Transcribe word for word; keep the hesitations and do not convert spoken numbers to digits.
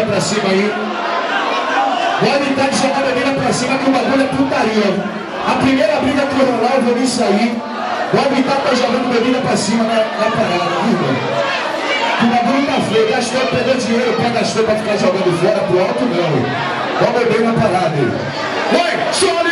pra cima aí. O Habitat jogar a bebida pra cima que o bagulho é putaria. A primeira briga que eu rolar, eu vou nisso aí. O Habitat tá jogando bebida pra cima na, na parada, viu, mano? O bagulho tá feio. Gastou, perdeu dinheiro, pra gastou pra ficar jogando fora pro alto, não. Vamos beber na parada aí. Vai, chora!